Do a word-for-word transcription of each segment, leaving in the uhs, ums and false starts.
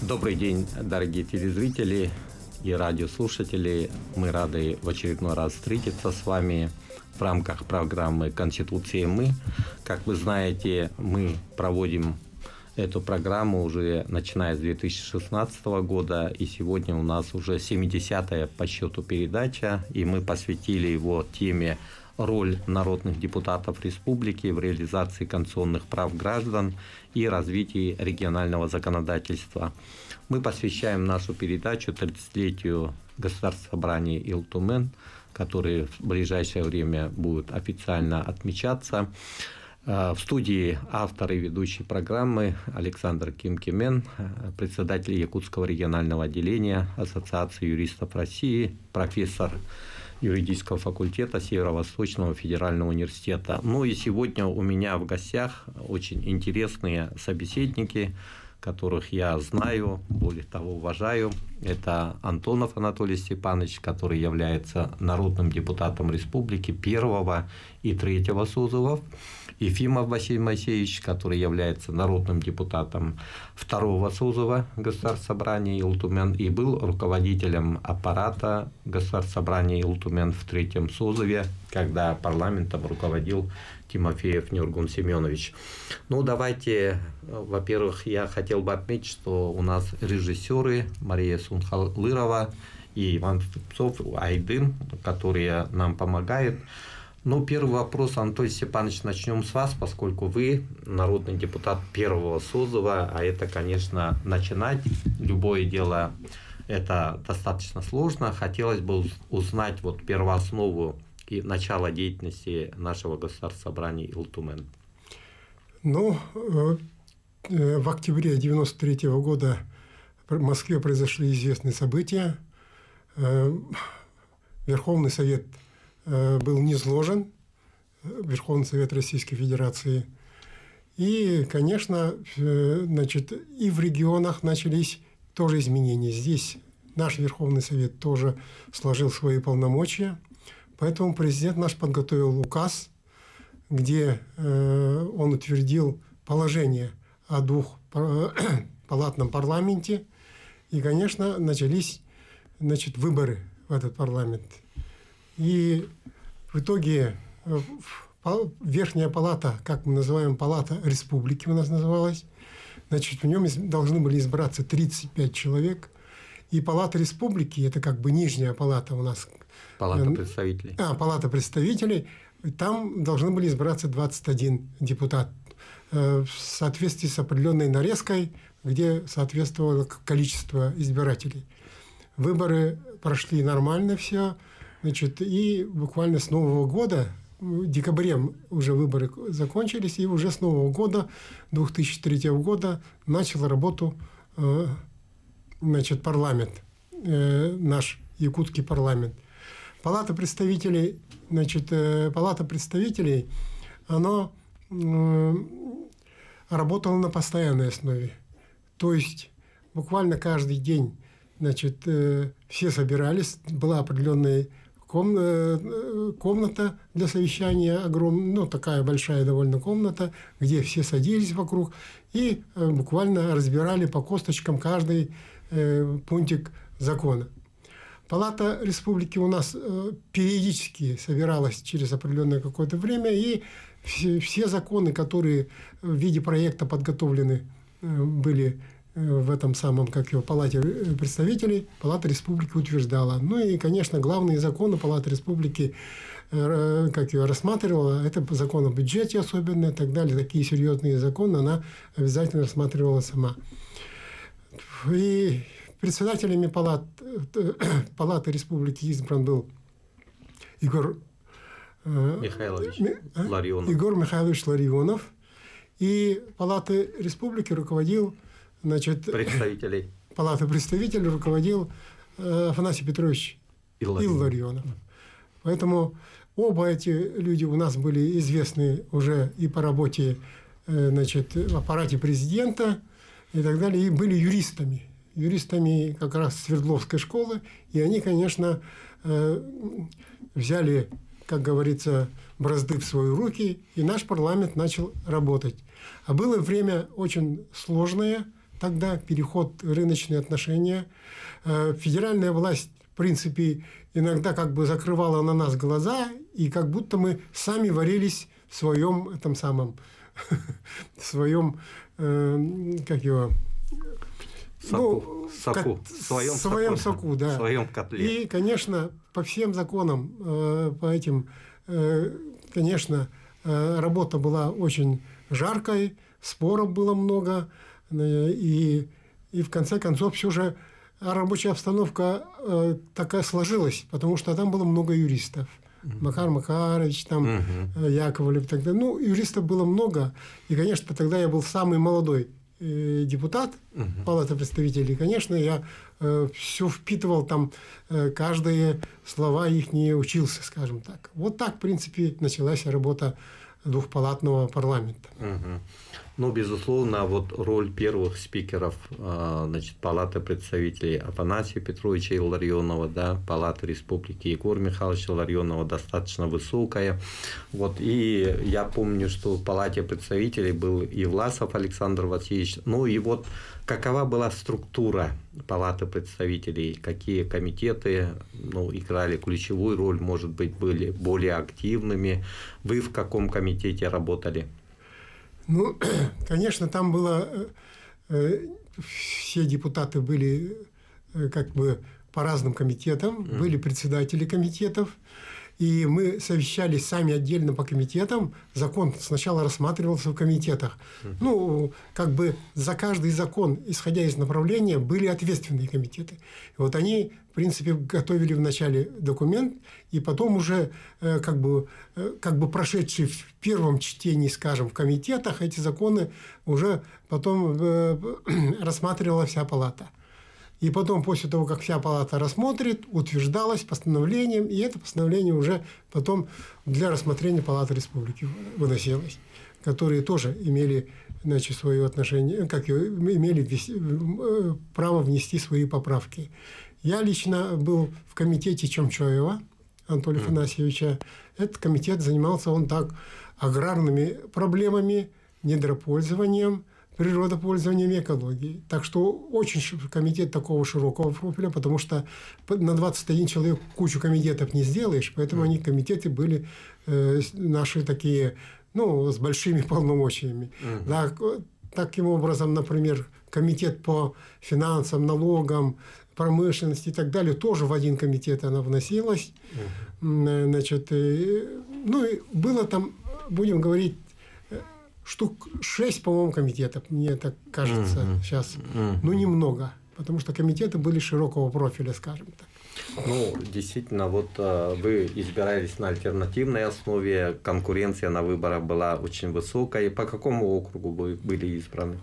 Добрый день, дорогие телезрители и радиослушатели. Мы рады в очередной раз встретиться с вами в рамках программы «Конституция и мы». Как вы знаете, мы проводим эту программу уже начиная с две тысячи шестнадцатого года, и сегодня у нас уже семидесятая по счету передача, и мы посвятили его теме «Роль народных депутатов республики в реализации конституционных прав граждан и развитии регионального законодательства». Мы посвящаем нашу передачу тридцатилетию Государственного собрания Илтумен, который в ближайшее время будет официально отмечаться. В студии автор и ведущий программы Александр Кимкимен, председатель Якутского регионального отделения Ассоциации юристов России, профессор юридического факультета Северо-Восточного федерального университета. Ну и сегодня у меня в гостях очень интересные собеседники, которых я знаю, более того, уважаю. Это Антонов Анатолий Степанович, который является народным депутатом республики первого и третьего созывов. Ефимов Василий Моисеевич, который является народным депутатом второго созыва Государственного собрания Илтумен и был руководителем аппарата Государственного собрания Илтумен в третьем созыве, когда парламентом руководил Тимофеев Нюргун Семенович. Ну, давайте, во-первых, я хотел бы отметить, что у нас режиссеры Мария Сунхалырова и Иван Фипцов, Айдын, которые нам помогают. Ну, первый вопрос, Анатолий Степанович, начнем с вас, поскольку вы народный депутат первого созыва, а это, конечно, начинать любое дело, это достаточно сложно. Хотелось бы узнать вот первооснову и начало деятельности нашего Государственного собрания Илтумен. Ну, в октябре девяносто третьего года в Москве произошли известные события. Верховный Совет был низложен, Верховный Совет Российской Федерации. И, конечно, значит, и в регионах начались тоже изменения. Здесь наш Верховный Совет тоже сложил свои полномочия. Поэтому президент наш подготовил указ, где он утвердил положение о двухпалатном парламенте. И, конечно, начались, значит, выборы в этот парламент. И в итоге Верхняя палата, как мы называем, палата республики у нас называлась, значит, в нем должны были избраться тридцать пять человек. И палата республики, это как бы нижняя палата у нас. Палата представителей. А, палата представителей. Там должны были избраться двадцать один депутат в соответствии с определенной нарезкой, где соответствовало количество избирателей. Выборы прошли нормально все. Значит, и буквально с Нового года, в декабре уже выборы закончились, и уже с Нового года, две тысячи третьего года, начал работу значит, парламент, наш якутский парламент. Палата представителей, значит, Палата представителей, она работала на постоянной основе. То есть буквально каждый день, значит, все собирались, была определенная комната для совещания, огромная, ну, такая большая довольно комната, где все садились вокруг и буквально разбирали по косточкам каждый пунктик закона. Палата республики у нас периодически собиралась через определенное какое-то время, и все, все законы, которые в виде проекта подготовлены были в этом самом, как его, Палате представителей, Палата республики утверждала. Ну и, конечно, главные законы Палата республики, как ее рассматривала, это закон о бюджете особенно и так далее. Такие серьезные законы она обязательно рассматривала сама. И председателями палат, Палаты республики избран был Егор Михайлович а? Ларионов. Егор Михайлович Ларионов. И Палаты республики руководил, значит, представителей. Палаты представителей руководил Афанасий Петрович Илларионов. Поэтому оба эти люди у нас были известны уже и по работе, значит, в аппарате президента и так далее, и были юристами. Юристами как раз Свердловской школы. И они, конечно, взяли, как говорится, бразды в свои руки, и наш парламент начал работать. А было время очень сложное, тогда, переход, рыночные отношения. Федеральная власть, в принципе, иногда как бы закрывала на нас глаза, и как будто мы сами варились в своем этом самом, в своем, э, как его... Соку, ну, соку. Как, в своем, своем соку, соку, да. В своем котле. И, конечно, по всем законам, э, по этим, э, конечно, э, работа была очень жаркой, споров было много, э, и, и в конце концов все же рабочая обстановка э, такая сложилась, потому что там было много юристов. Mm-hmm. Макар Макарович, там, mm-hmm. Яковлев, тогда. Ну, юристов было много, и, конечно, тогда я был самый молодой депутат uh-huh. Палаты представителей, конечно, я э, все впитывал там, э, каждые слова их не учился, скажем так. Вот так, в принципе, началась работа двухпалатного парламента. Uh-huh. Ну, безусловно, вот роль первых спикеров, значит, Палаты представителей Афанасия Петровича Илларионова, да, Палаты Республики Егора Михайловича Илларионова достаточно высокая. Вот, и я помню, что в Палате представителей был и Власов Александр Васильевич. Ну, и вот какова была структура Палаты представителей, какие комитеты, ну, играли ключевую роль, может быть, были более активными. Вы в каком комитете работали? Ну, конечно, там было, э, все депутаты были э, как бы по разным комитетам, mm. были председатели комитетов, и мы совещались сами отдельно по комитетам. Закон сначала рассматривался в комитетах. Mm. Ну, как бы за каждый закон, исходя из направления, были ответственные комитеты. И вот они, в принципе, готовили вначале документ, и потом уже э, как бы, э, как бы прошедшие в первом чтении, скажем, в комитетах, эти законы уже потом э, рассматривала вся палата. И потом, после того, как вся палата рассмотрит, утверждалось постановлением, и это постановление уже потом для рассмотрения Палаты Республики выносилось, которые тоже имели, значит, свое отношение, как имели ввести, право внести свои поправки. Я лично был в комитете Чомчоева Анатолия Афанасьевича. Этот комитет занимался, он так, аграрными проблемами, недропользованием, природопользованием и экологией. Так что очень комитет такого широкого профиля, потому что на двадцать один человек кучу комитетов не сделаешь, поэтому mm. они, комитеты были э, наши такие, ну, с большими полномочиями. Mm-hmm. Да, таким образом, например, комитет по финансам, налогам, промышленности и так далее, тоже в один комитет она вносилась. Mm-hmm. Значит, и, ну, и было там, будем говорить, штук шесть, по-моему, комитетов, мне так кажется, mm-hmm. сейчас. Mm-hmm. Ну, немного, потому что комитеты были широкого профиля, скажем так. Ну, действительно, вот вы избирались на альтернативной основе, конкуренция на выборах была очень высокая. По какому округу вы были избраны?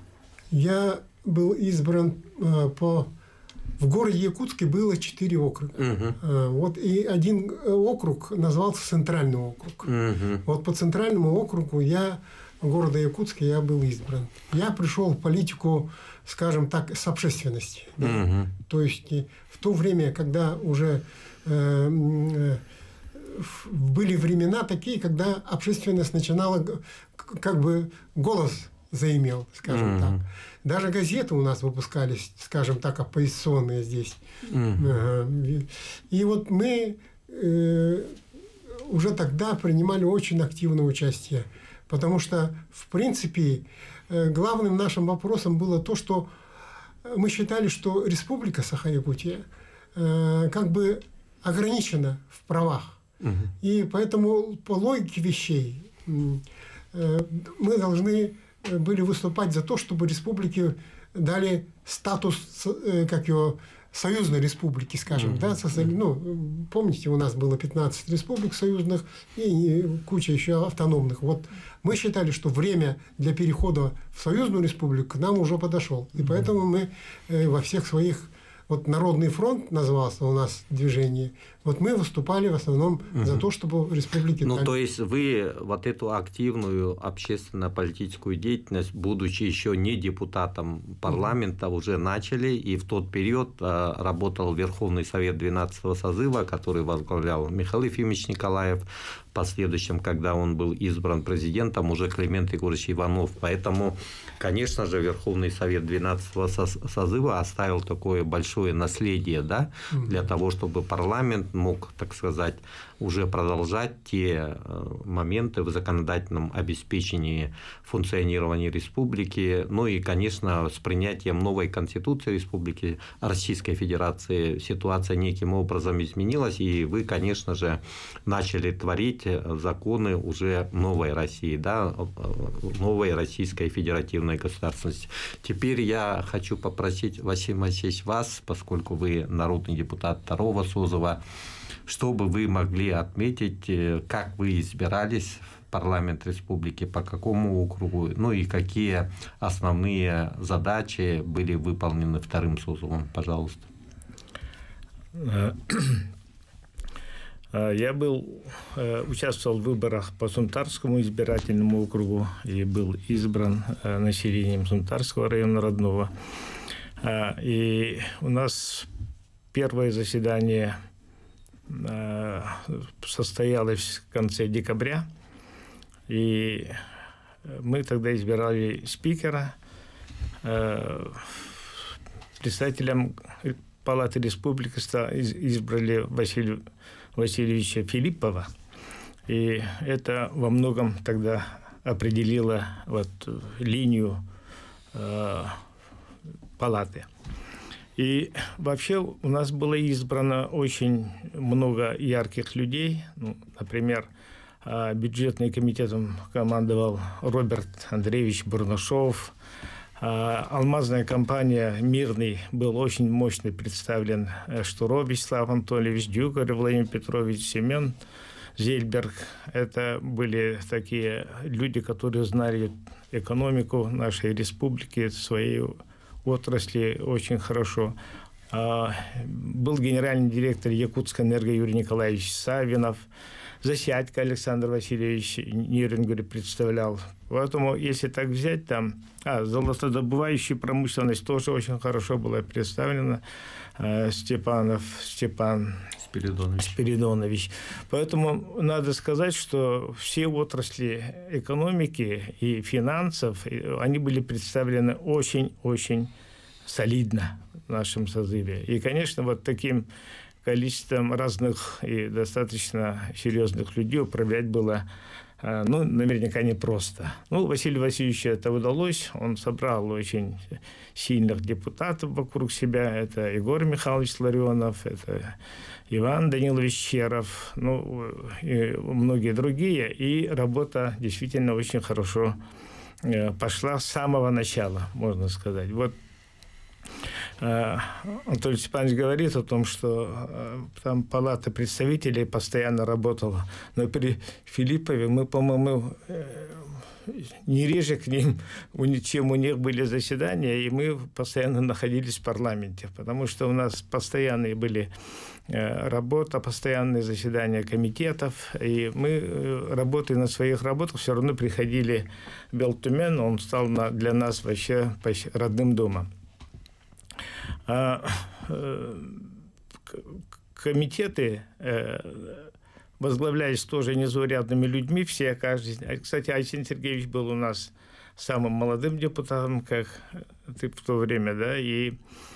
Я был избран по... В городе Якутске было четыре округа. Uh-huh. Вот, и один округ назывался Центральный округ. Uh-huh. Вот по Центральному округу я... города Якутска я был избран. Я пришел в политику, скажем так, с общественности. Uh-huh. То есть в то время, когда уже э, э, были времена такие, когда общественность начинала, как бы голос заимел, скажем uh-huh. так. Даже газеты у нас выпускались, скажем так, оппозиционные здесь. Uh-huh. И вот мы э, уже тогда принимали очень активное участие. Потому что, в принципе, главным нашим вопросом было то, что мы считали, что Республика Саха-Якутия как бы ограничена в правах. Угу. И поэтому по логике вещей мы должны были выступать за то, чтобы республике дали статус, как его, союзной республики, скажем, mm-hmm. да, создали, ну, помните, у нас было пятнадцать республик союзных и куча еще автономных. Вот мы считали, что время для перехода в союзную республику к нам уже подошел. И mm-hmm. поэтому мы во всех своих вот Народный фронт назывался у нас движение, вот мы выступали в основном угу. за то, чтобы в республике... Ну, то есть вы вот эту активную общественно-политическую деятельность, будучи еще не депутатом парламента, угу. уже начали, и в тот период а, работал Верховный Совет двенадцатого созыва, который возглавлял Михаил Ефимович Николаев, в последующем, когда он был избран президентом, уже Климент Егорович Иванов. Поэтому, конечно же, Верховный Совет двенадцатого созыва оставил такое большое наследие, да, для того, чтобы парламент мог, так сказать, уже продолжать те моменты в законодательном обеспечении функционирования республики. Ну и, конечно, с принятием новой Конституции Республики Российской Федерации ситуация неким образом изменилась, и вы, конечно же, начали творить законы уже новой России, да, новой Российской Федеративной государственности. Теперь я хочу попросить, Василий Моисеевич, вас, поскольку вы народный депутат второго созыва, чтобы вы могли отметить, как вы избирались в парламент республики, по какому округу, ну и какие основные задачи были выполнены вторым созывом, пожалуйста. Я был, участвовал в выборах по Сунтарскому избирательному округу и был избран населением Сунтарского района родного. И у нас первое заседание состоялось в конце декабря, и мы тогда избирали спикера, председателем Палаты Республики избрали Василия Васильевича Филиппова, и это во многом тогда определило вот линию э, палаты. И вообще у нас было избрано очень много ярких людей. Ну, например, бюджетным комитетом командовал Роберт Андреевич Бурнашов. Алмазная компания «Мирный» был очень мощно представлен Штуро Вячеслав Анатольевич, Дюкарь Владимир Петрович, Семен Зельберг. Это были такие люди, которые знали экономику нашей республики, своей отрасли очень хорошо. Был генеральный директор Якутской энерго Юрий Николаевич Савинов. Засядько Александр Васильевич Нерюнгер представлял. Поэтому, если так взять, там, а, золотодобывающая промышленность тоже очень хорошо была представлена. Степанов, Степан Спиридонович. Спиридонович. Поэтому надо сказать, что все отрасли экономики и финансов, они были представлены очень-очень солидно в нашем созыве. И, конечно, вот таким количеством разных и достаточно серьезных людей управлять было, ну, наверняка непросто. Ну, Василию Васильевичу это удалось. Он собрал очень сильных депутатов вокруг себя. Это Егор Михайлович Ларионов, это Иван Данилович Черов, ну, и многие другие. И работа действительно очень хорошо пошла с самого начала, можно сказать. Вот Анатолий Степанович говорит о том, что там палата представителей постоянно работала. Но при Филиппове мы, по-моему, не реже к ним, чем у них были заседания, и мы постоянно находились в парламенте, потому что у нас постоянные были работа, постоянные заседания комитетов, и мы, работая на своих работах, все равно приходили в Белтумен, он стал для нас вообще родным домом. Комитеты возглавлялись тоже незаурядными людьми, все, каждый. Кстати, Арсений Сергеевич был у нас самым молодым депутатом, как ты в то время, да, и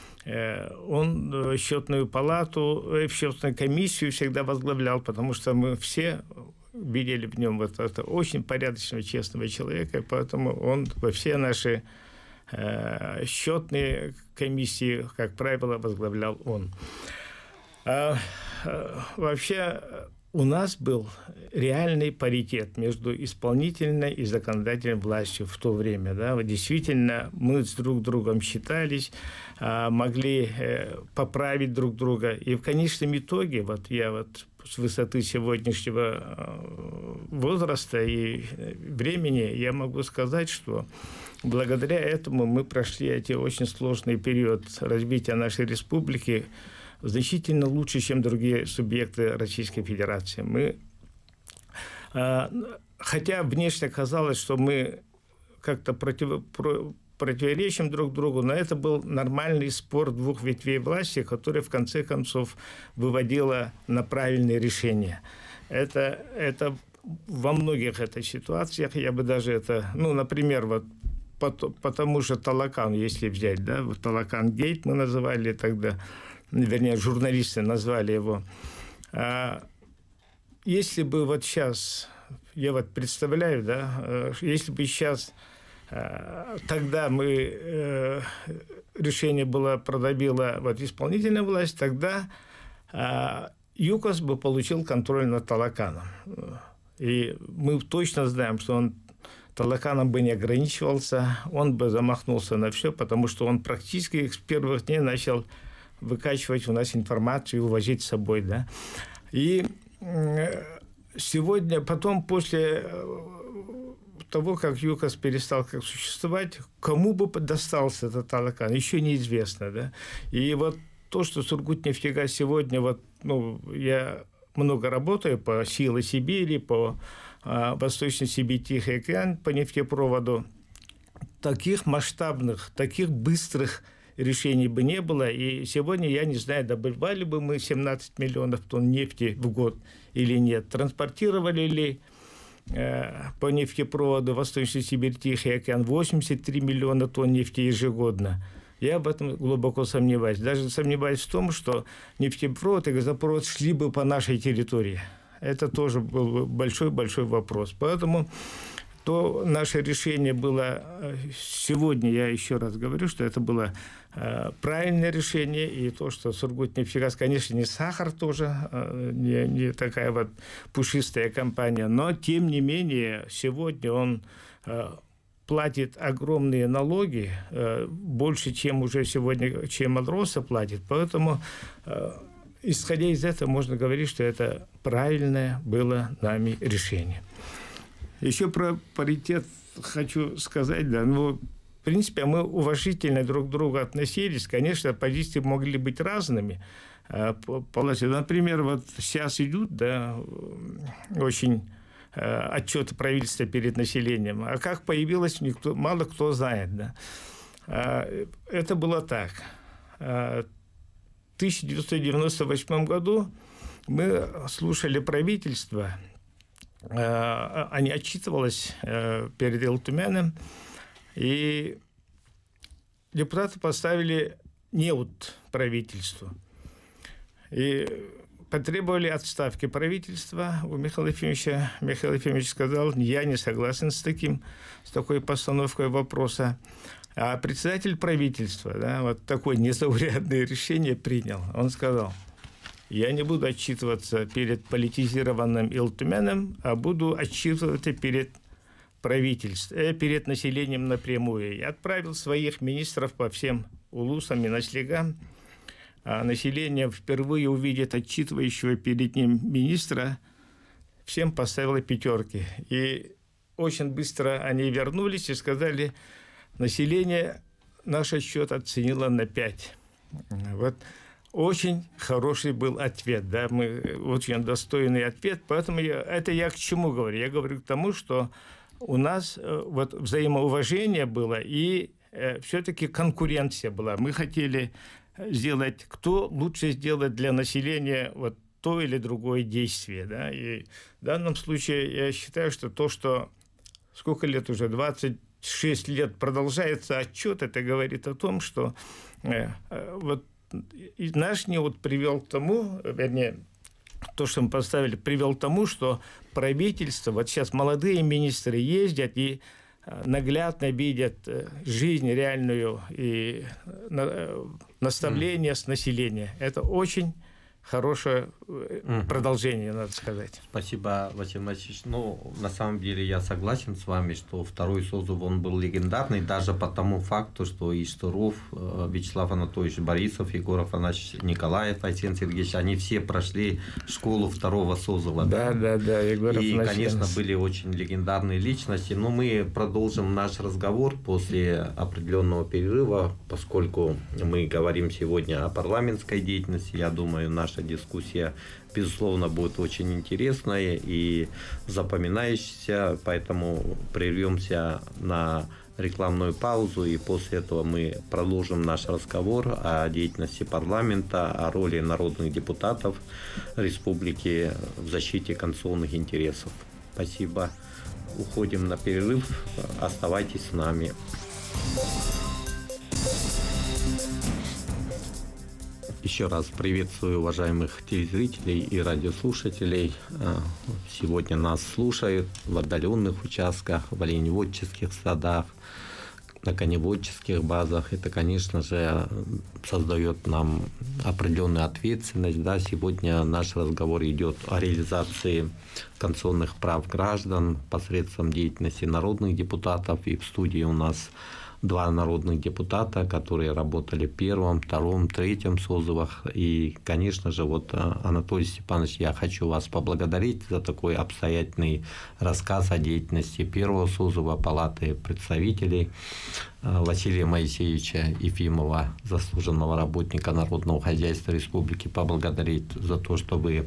он счетную палату, счетную комиссию всегда возглавлял, потому что мы все видели в нем вот это очень порядочного, честного человека, поэтому он во все наши счетные комиссии, как правило, возглавлял он. А, вообще, у нас был реальный паритет между исполнительной и законодательной властью в то время. Да? Вот действительно, мы с друг другом считались, могли поправить друг друга. И в конечном итоге, вот я вот с высоты сегодняшнего возраста и времени, я могу сказать, что благодаря этому мы прошли эти очень сложный период развития нашей республики значительно лучше, чем другие субъекты Российской Федерации. Мы, хотя внешне казалось, что мы как-то против, противоречим друг другу, но это был нормальный спор двух ветвей власти, который в конце концов выводило на правильные решения. Это, это во многих этих ситуациях, я бы даже это, ну, например, вот потому что Талакан, если взять, да, вот Талакан-гейт мы называли тогда, вернее, журналисты назвали его. Если бы вот сейчас, я вот представляю, да, если бы сейчас, тогда мы, решение было, продавила вот исполнительная власть, тогда ЮКОС бы получил контроль над Талаканом. И мы точно знаем, что он Талаканом бы не ограничивался, он бы замахнулся на все, потому что он практически с первых дней начал выкачивать у нас информацию и увозить с собой, да. И сегодня, потом, после того, как ЮКОС перестал как существовать, кому бы достался этот Талакан, еще неизвестно, да. И вот то, что Сургутнефтегаз сегодня, вот, ну, я много работаю по Силе Сибири, по а, Восточной Сибири, Тихий океан, по нефтепроводу, таких масштабных, таких быстрых решений бы не было. И сегодня, я не знаю, добывали бы мы семнадцать миллионов тонн нефти в год или нет, транспортировали ли э, по нефтепроводу Восточной Сибири, Тихий океан восемьдесят три миллиона тонн нефти ежегодно. Я об этом глубоко сомневаюсь. Даже сомневаюсь в том, что нефтепровод и газопровод шли бы по нашей территории. Это тоже был большой-большой вопрос. Поэтому то наше решение было сегодня, я еще раз говорю, что это было правильное решение. И то, что Сургутнефтегаз, конечно, не сахар тоже, не, не такая вот пушистая компания, но тем не менее сегодня он платит огромные налоги, больше, чем уже сегодня, чем Алроса платит. Поэтому, исходя из этого, можно говорить, что это правильное было нами решение. Еще про паритет хочу сказать, да, ну, в принципе, мы уважительно друг к другу относились. Конечно, позиции могли быть разными. Например, вот сейчас идут, да, очень отчеты правительства перед населением. А как появилось, никто, мало кто знает. Да. Это было так. В тысяча девятьсот девяносто восьмом году мы слушали правительство, они отчитывалось перед Элтуменом, и депутаты поставили неуд правительству. И потребовали отставки правительства у Михаила Ефимовича. Михаил Ефимович сказал, я не согласен с, таким, с такой постановкой вопроса. А председатель правительства, да, вот такое незаурядное решение принял. Он сказал, я не буду отчитываться перед политизированным Элтуменом, а буду отчитываться перед правительством, э, перед населением напрямую. И отправил своих министров по всем улусам и наслегам. А население впервые увидит отчитывающего перед ним министра, всем поставило пятерки. И очень быстро они вернулись и сказали, население наш отчет оценило на пять. Вот очень хороший был ответ, да, мы, очень достойный ответ. Поэтому я, это я к чему говорю? Я говорю к тому, что у нас вот взаимоуважение было и э, все-таки конкуренция была. Мы хотели сделать, кто лучше сделает для населения вот то или другое действие. Да? И в данном случае я считаю, что то, что сколько лет уже, двадцать шесть лет продолжается отчет, это говорит о том, что э, вот и наш неуд привел к тому, вернее, то, что мы поставили, привел к тому, что правительство, вот сейчас молодые министры ездят и наглядно видят жизнь реальную и наставление mm. с населения. Это очень хорошее угу. продолжение, надо сказать. Спасибо, Василий Васильевич. Ну, на самом деле я согласен с вами, что второй созыв, он был легендарный, даже по тому факту, что и Штуров, Вячеслав Анатольевич Борисов, Егор Афанасьевич Николаев, Айсен Сергеевич, они все прошли школу второго созыва. Да, да, да, Егор И, Афанасьевич. конечно, были очень легендарные личности, но мы продолжим наш разговор после определенного перерыва, поскольку мы говорим сегодня о парламентской деятельности. Я думаю, наша дискуссия, безусловно, будет очень интересная и запоминающаяся, поэтому прервемся на рекламную паузу, и после этого мы продолжим наш разговор о деятельности парламента, о роли народных депутатов республики в защите конституционных интересов. Спасибо. Уходим на перерыв. Оставайтесь с нами. Еще раз приветствую уважаемых телезрителей и радиослушателей. Сегодня нас слушают в отдаленных участках, в оленеводческих садах, на коневодческих базах. Это, конечно же, создает нам определенную ответственность. Да, сегодня наш разговор идет о реализации конституционных прав граждан посредством деятельности народных депутатов. И в студии у нас два народных депутата, которые работали в первом, втором, третьем созывах. И, конечно же, вот, Анатолий Степанович, я хочу вас поблагодарить за такой обстоятельный рассказ о деятельности первого созыва Палаты представителей, Василия Моисеевича Ефимова, заслуженного работника народного хозяйства республики, поблагодарить за то, что вы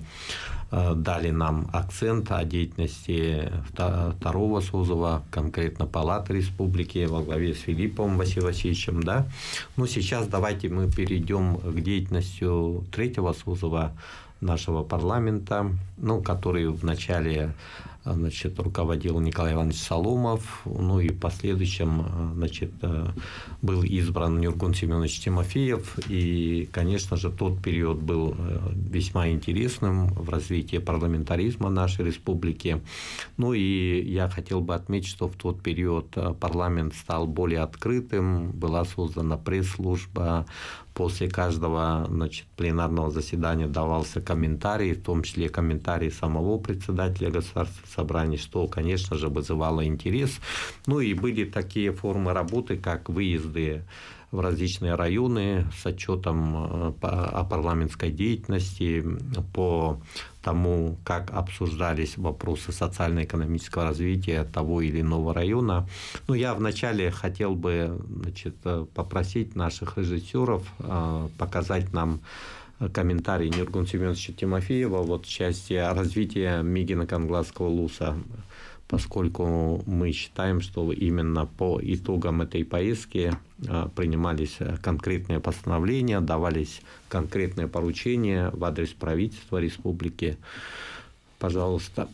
дали нам акцент о деятельности второго созыва, конкретно Палаты республики во главе с Филипповым Василием Васильевичем. Да? Но сейчас давайте мы перейдем к деятельности третьего созыва нашего парламента, ну, который в начале, значит, руководил Николай Иванович Соломов, ну и в последующем, значит, был избран Нургун Семенович Тимофеев, и, конечно же, тот период был весьма интересным в развитии парламентаризма нашей республики. Ну и я хотел бы отметить, что в тот период парламент стал более открытым, была создана пресс-служба. После каждого, значит, пленарного заседания давался комментарий, в том числе комментарий самого председателя Государственного собрания, что, конечно же, вызывало интерес. Ну и были такие формы работы, как выезды в различные районы с отчетом о парламентской деятельности, по тому, как обсуждались вопросы социально-экономического развития того или иного района. Ну, я вначале хотел бы, значит, попросить наших режиссеров показать нам комментарий Нургуна Семеновича Тимофеева вот в части развития Мегино-Кангласского луса, поскольку мы считаем, что именно по итогам этой поездки принимались конкретные постановления, давались конкретные поручения в адрес правительства республики. Пожалуйста.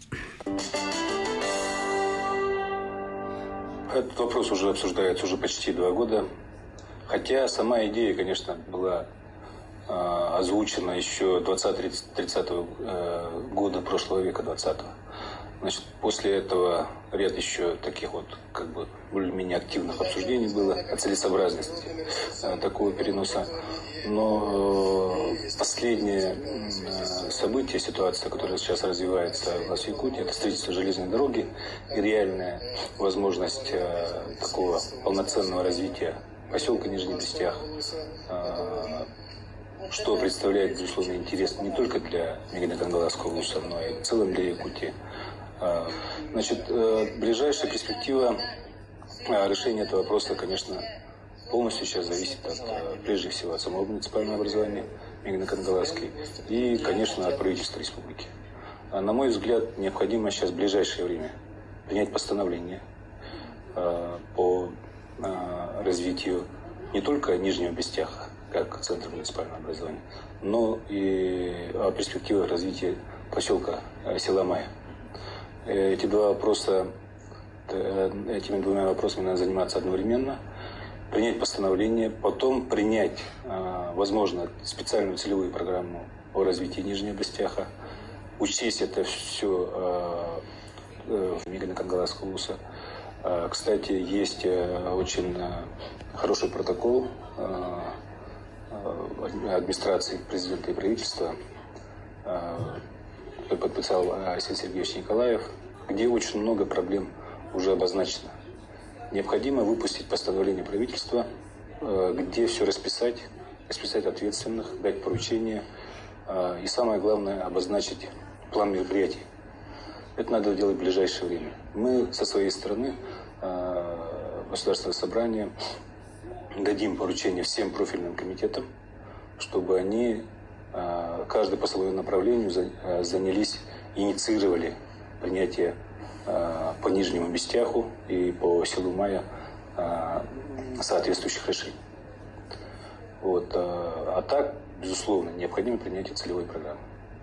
Этот вопрос уже обсуждается уже почти два года. Хотя сама идея, конечно, была озвучена еще двадцатого-тридцатого года прошлого века, двадцатого. Значит, после этого ряд еще таких вот, как бы, более-менее активных обсуждений было о целесообразности э, такого переноса. Но э, последнее э, событие, ситуация, которая сейчас развивается в Якутии, это строительство железной дороги и реальная возможность э, такого полноценного развития поселка Нижний Брестях, э, что представляет, безусловно, интерес не только для Мегино-Кангласского луса, но и в целом для Якутии. Значит, ближайшая перспектива решения этого вопроса, конечно, полностью сейчас зависит от, прежде всего, от самого муниципального образования Мегино-Кангласской и, конечно, от правительства республики. На мой взгляд, необходимо сейчас в ближайшее время принять постановление по развитию не только Нижнего Брестяха, как центра муниципального образования, но и о перспективах развития поселка села Мая. Эти два вопроса, этими двумя вопросами надо заниматься одновременно, принять постановление, потом принять, возможно, специальную целевую программу о развитии Нижнего Брестяха, учесть это все в Мегино-Кангласского луса. Кстати, есть очень хороший протокол администрации президента и правительства подписал Василий Сергеевич Николаев, где очень много проблем уже обозначено. Необходимо выпустить постановление правительства, где все расписать, расписать ответственных, дать поручения и, самое главное, обозначить план мероприятий. Это надо делать в ближайшее время. Мы со своей стороны, Государственное собрание, дадим поручение всем профильным комитетам, чтобы они, каждый по своему направлению, занялись, инициировали принятие по Нижнему Бестяху и по селу Мая соответствующих решений. Вот. А так, безусловно, необходимо принятие целевой программы.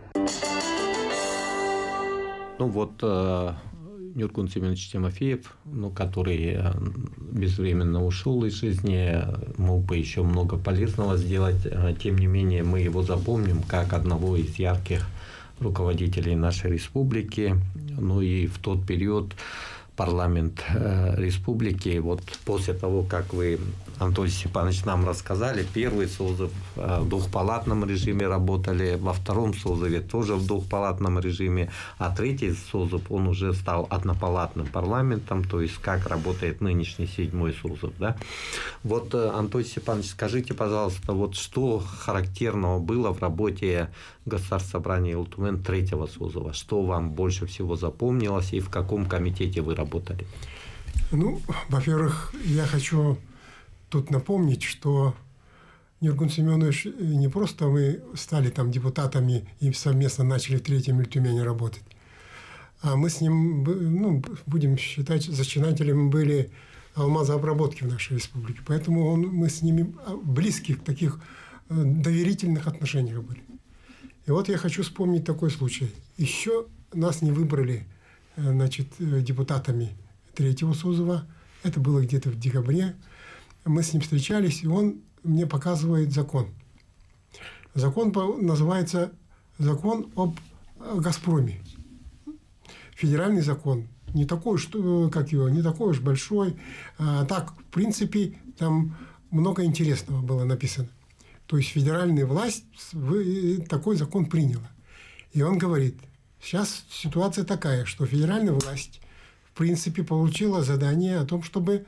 Ну вот Нургун Семенович Тимофеев, ну, который безвременно ушел из жизни, мог бы еще много полезного сделать. Тем не менее, мы его запомним как одного из ярких руководителей нашей республики. Ну и в тот период парламент республики, вот после того, как вы, Антон Степанович, нам рассказали, первый созыв в двухпалатном режиме работали, во втором созыве тоже в двухпалатном режиме, а третий созыв, он уже стал однопалатным парламентом, то есть как работает нынешний седьмой созыв. Да? Вот, Антон Степанович, скажите, пожалуйста, вот что характерного было в работе Государственного собрания Ултумен третьего созыва? Что вам больше всего запомнилось и в каком комитете вы работали? Ну, во-первых, я хочу тут напомнить, что Нургун Семенович, не просто мы стали там депутатами и совместно начали в третьем Ультумени работать, а мы с ним, ну, будем считать, зачинателями были алмазообработки в нашей республике. Поэтому он, мы с ними близких, таких доверительных отношениях были. И вот я хочу вспомнить такой случай. Еще нас не выбрали, значит, депутатами третьего созыва. Это было где-то в декабре. Мы с ним встречались, и он мне показывает закон. Закон называется «Закон об Газпроме». Федеральный закон. Не такой, что, как его, не такой уж большой. А так, в принципе, там много интересного было написано. То есть федеральная власть такой закон приняла. И он говорит, сейчас ситуация такая, что федеральная власть, в принципе, получила задание о том, чтобы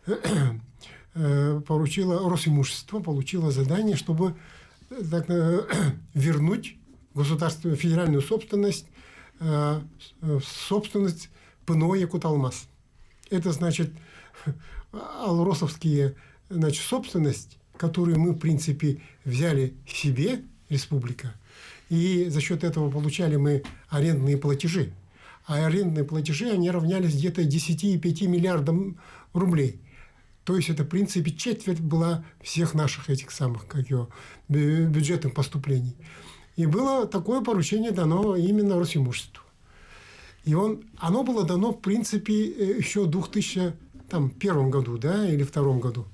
поручила Росимущество, получила задание, чтобы так, вернуть государственную федеральную собственность, собственность ПНО Якуталмаз. Это значит алросовские, значит, собственность, которую мы, в принципе, взяли себе, республика, и за счет этого получали мы арендные платежи. А арендные платежи, они равнялись где-то десяти и пяти миллиардам рублей. То есть это, в принципе, четверть была всех наших этих самых, как его, бюджетных поступлений. И было такое поручение дано именно Росимуществу. И он, оно было дано, в принципе, еще в две тысячи первом году, да, или втором году.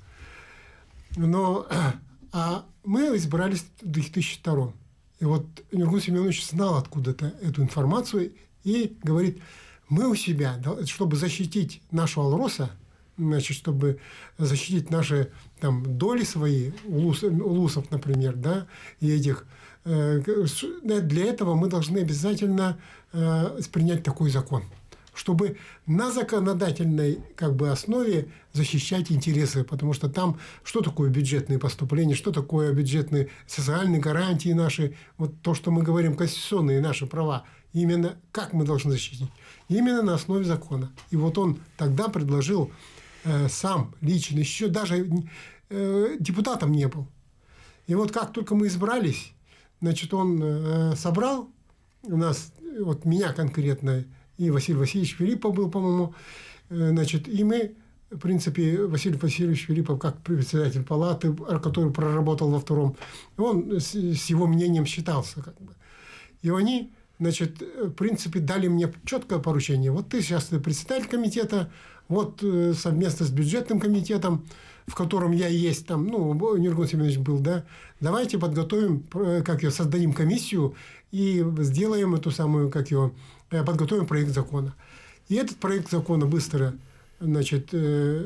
Но а мы избрались в две тысячи втором. И вот Нургун Семенович знал откуда-то эту информацию и говорит, мы у себя, чтобы защитить нашего Алроса, значит, чтобы защитить наши там, доли свои, улус, улусов, например, да, и этих, э, для этого мы должны обязательно э, принять такой закон, чтобы на законодательной как бы, основе защищать интересы, потому что там что такое бюджетные поступления, что такое бюджетные социальные гарантии наши, вот то, что мы говорим, конституционные наши права, именно как мы должны защитить, именно на основе закона. И вот он тогда предложил э, сам лично, еще даже э, депутатом не был. И вот как только мы избрались, значит, он э, собрал у нас, вот меня конкретно, и Василий Васильевич Филиппов был, по-моему, значит, и мы, в принципе, Василий Васильевич Филиппов, как председатель палаты, который проработал во втором, он с, с его мнением считался, как бы. И они, значит, в принципе, дали мне четкое поручение. Вот ты сейчас председатель комитета, вот совместно с бюджетным комитетом, в котором я есть, там, ну, Нургун Семенович был, да, давайте подготовим, как ее, создадим комиссию и сделаем эту самую, как ее, подготовим проект закона. И этот проект закона быстро, значит, э,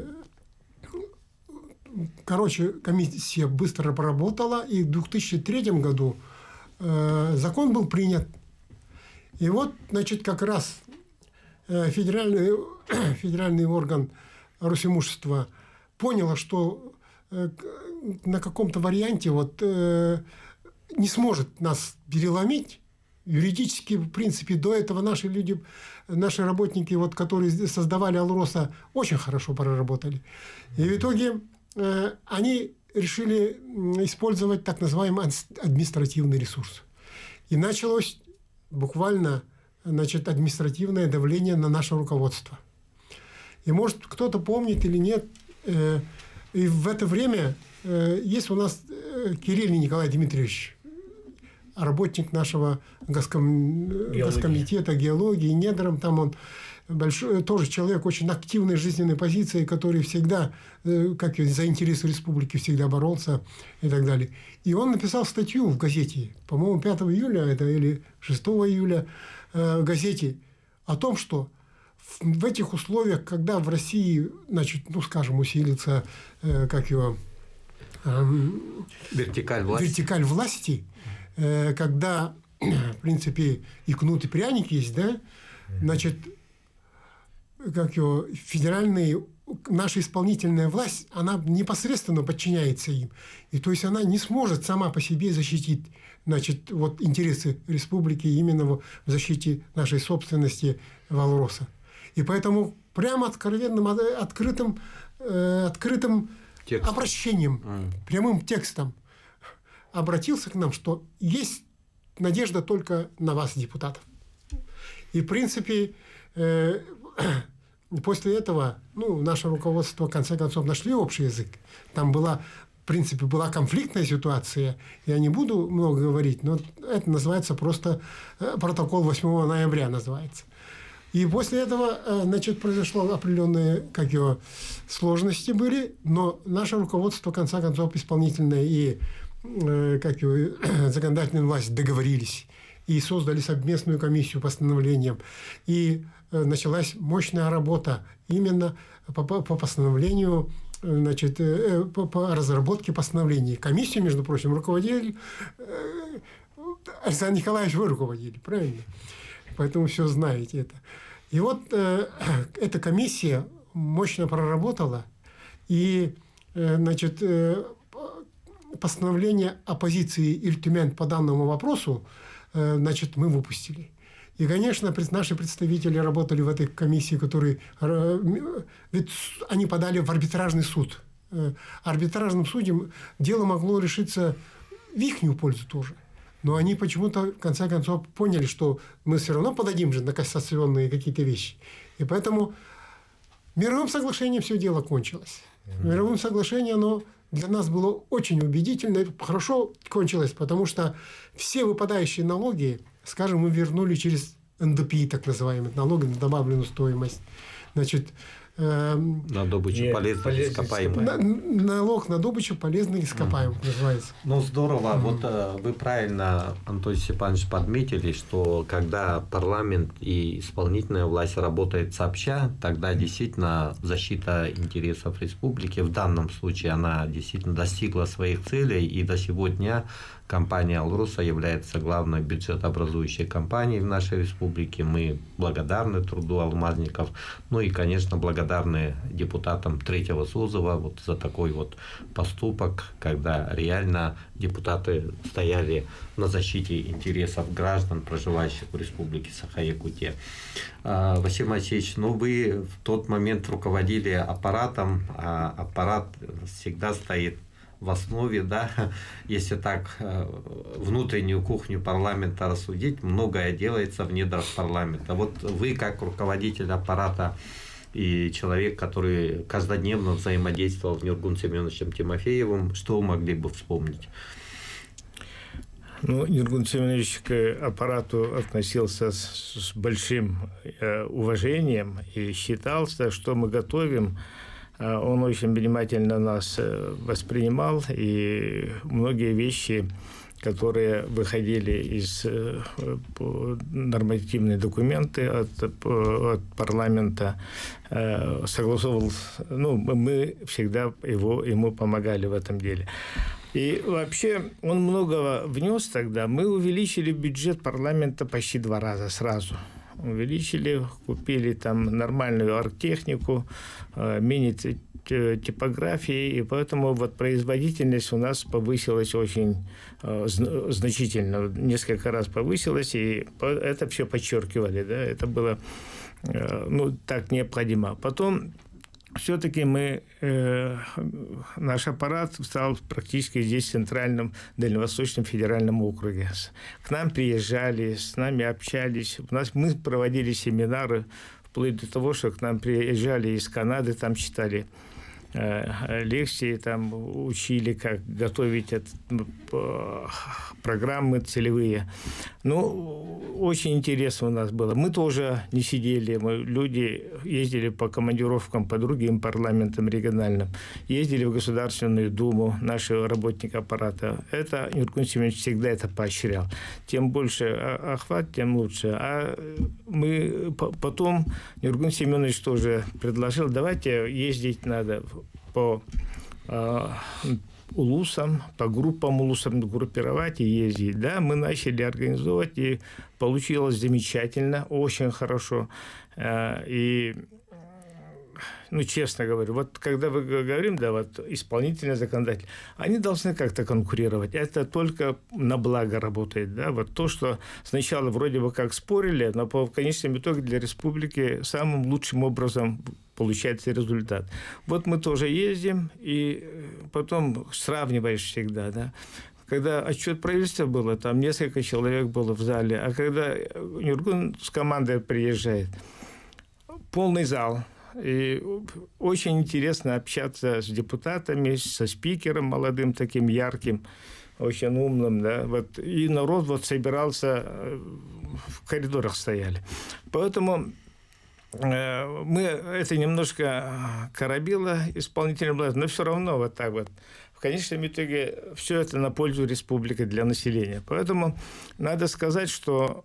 короче, комиссия быстро поработала, и в две тысячи третьем году э, закон был принят. И вот, значит, как раз э, федеральный, федеральный орган Росимущества понял, что э, на каком-то варианте вот, э, не сможет нас переломить. Юридически, в принципе, до этого наши люди, наши работники, вот, которые создавали Алроса, очень хорошо проработали. И в итоге э, они решили использовать так называемый административный ресурс. И началось буквально, значит, административное давление на наше руководство. И, может, кто-то помнит или нет, э, и в это время э, есть у нас э, Кирилл Николай Дмитриевич, работник нашего госком... госкомитета геологии, недром, там он большой, тоже человек очень активной жизненной позиции, который всегда, как за интересы республики всегда боролся и так далее. И он написал статью в газете, по-моему, пятого июля это, или шестого июля в газете о том, что в этих условиях, когда в России, значит, ну, скажем, усилится, как его... Вертикаль власти. Вертикаль власти, когда, в принципе, и кнут, и пряник есть, да, значит, как его, федеральная, наша исполнительная власть, она непосредственно подчиняется им. И то есть она не сможет сама по себе защитить, значит, вот интересы республики именно в защите нашей собственности Алроса. И поэтому прямо откровенным, открытым, э, открытым Текст. обращением, mm. прямым текстом обратился к нам, что есть надежда только на вас, депутатов. И, в принципе, э, после этого, ну, наше руководство, в конце концов, нашли общий язык. Там была, в принципе, была конфликтная ситуация. Я не буду много говорить, но это называется просто протокол восьмого ноября называется. И после этого, значит, произошло определенные, как его, сложности были, но наше руководство, в конце концов, исполнительное и как его, законодательная власть договорились и создали совместную комиссию по постановлениям. И началась мощная работа именно по, по постановлению, значит, по, по разработке постановлений. Комиссию, между прочим, руководили Александр Николаевич, вы руководили, правильно? Поэтому все знаете это. И вот э, эта комиссия мощно проработала, и э, значит, э, постановление оппозиции Ильтюмень по данному вопросу, э, значит, мы выпустили. И, конечно, наши представители работали в этой комиссии, которые... Э, ведь они подали в арбитражный суд. Э, арбитражным судьям дело могло решиться в ихнюю пользу тоже. Но они почему-то, в конце концов, поняли, что мы все равно подадим же на кассационные какие-то вещи. И поэтому мировым соглашением все дело кончилось. Mm-hmm. Мировым соглашением оно для нас было очень убедительно. И хорошо кончилось, потому что все выпадающие налоги, скажем, мы вернули через эн дэ пэ и, так называемый, налог на добавленную стоимость. Значит, на добычу Нет, полезных ископаемых. На, налог на добычу полезных ископаемых, mm. называется. Ну, здорово. Mm. Вот вы правильно, Антон Степанович, подметили, что когда парламент и исполнительная власть работают сообща, тогда действительно защита интересов республики, в данном случае она действительно достигла своих целей, и до сегодня компания «Алроса» является главной бюджетообразующей компанией в нашей республике. Мы благодарны труду алмазников, ну и, конечно, благодарны депутатам третьего созыва вот за такой вот поступок, когда реально депутаты стояли на защите интересов граждан, проживающих в республике Саха-Якутия. Василий Моисеевич, ну вы в тот момент руководили аппаратом, а аппарат всегда стоит в основе, да, если так внутреннюю кухню парламента рассудить, многое делается в недрах парламента. Вот вы, как руководитель аппарата и человек, который каждодневно взаимодействовал с Нургун Семеновичем Тимофеевым, что вы могли бы вспомнить? Ну, Нургун Семенович к аппарату относился с, с большим э, уважением и считался, что мы готовим. Он очень внимательно нас воспринимал, и многие вещи, которые выходили из нормативные документы от, от парламента, согласовывал. Ну, мы всегда его, ему помогали в этом деле. И вообще он многого внес тогда. Мы увеличили бюджет парламента почти два раза сразу. Увеличили, купили там нормальную оргтехнику, мини-типографии, и поэтому вот производительность у нас повысилась очень значительно, несколько раз повысилась, и это все подчеркивали, да, это было, ну, так необходимо. Потом все-таки мы, э, наш аппарат стал практически здесь в Центральном Дальневосточном федеральном округе. К нам приезжали, с нами общались. У нас, мы проводили семинары, вплоть до того, что к нам приезжали из Канады, там читали э, лекции, там учили, как готовить это, э, программы целевые. Ну, очень интересно у нас было. Мы тоже не сидели, мы люди ездили по командировкам по другим парламентам региональным, ездили в Государственную Думу, наши работники аппарата. Это Нургун Семенович всегда это поощрял. Тем больше охват, тем лучше. А мы потом Нургун Семенович тоже предложил, давайте ездить надо по улусам, по группам улусам группировать и ездить. Да, мы начали организовывать, и получилось замечательно, очень хорошо. И, ну, честно говорю, вот когда мы говорим, да, вот исполнительный законодатель, они должны как-то конкурировать. Это только на благо работает, да. Вот то, что сначала вроде бы как спорили, но по конечному итогу для республики самым лучшим образом получается результат. Вот мы тоже ездим, и потом сравниваешь всегда, да. Когда отчет правительства было, там несколько человек было в зале, а когда Нургун с командой приезжает, полный зал. И очень интересно общаться с депутатами, со спикером молодым, таким ярким, очень умным, да. Вот, и народ вот собирался, в коридорах стояли. Поэтому мы это немножко коробило исполнительной власти, но все равно вот так вот. В конечном итоге все это на пользу республики для населения. Поэтому надо сказать, что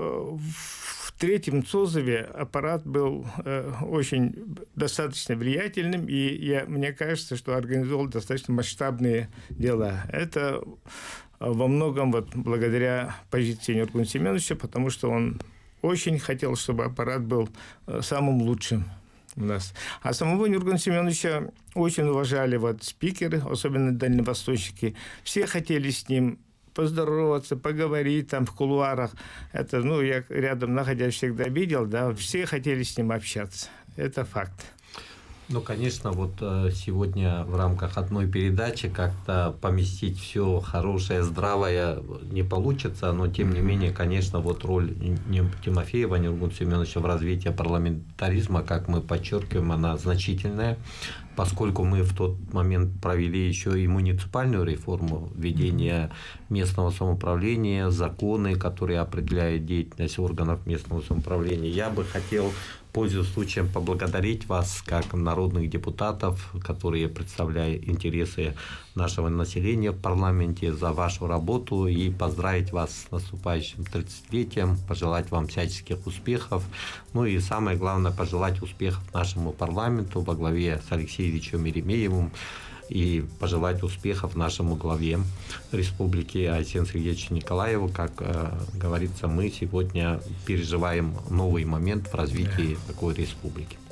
в третьем созыве аппарат был очень достаточно влиятельным, и я, мне кажется, что организовал достаточно масштабные дела. Это во многом вот благодаря позиции Нургуна Семеновича, потому что он очень хотел, чтобы аппарат был самым лучшим у нас. А самого Нургуна Семеновича очень уважали вот спикеры, особенно дальневосточники. Все хотели с ним поздороваться, поговорить там в кулуарах. Это, ну, я рядом находясь всегда видел, да, все хотели с ним общаться. Это факт. Ну, конечно, вот сегодня в рамках одной передачи как-то поместить все хорошее, здравое не получится, но тем не менее, конечно, вот роль Тимофеева Нургуна Семеновича в развитии парламентаризма, как мы подчеркиваем, она значительная, поскольку мы в тот момент провели еще и муниципальную реформу, введение местного самоуправления, законы, которые определяют деятельность органов местного самоуправления. Я бы хотел, пользуясь случаем, поблагодарить вас, как народных депутатов, которые представляют интересы нашего населения в парламенте, за вашу работу и поздравить вас с наступающим тридцатилетием, пожелать вам всяческих успехов, ну и самое главное, пожелать успехов нашему парламенту во главе с Алексеем Еремеевым, и пожелать успехов нашему главе республики Айсену Сергеевичу Николаеву. Как э, говорится, мы сегодня переживаем новый момент в развитии такой республики.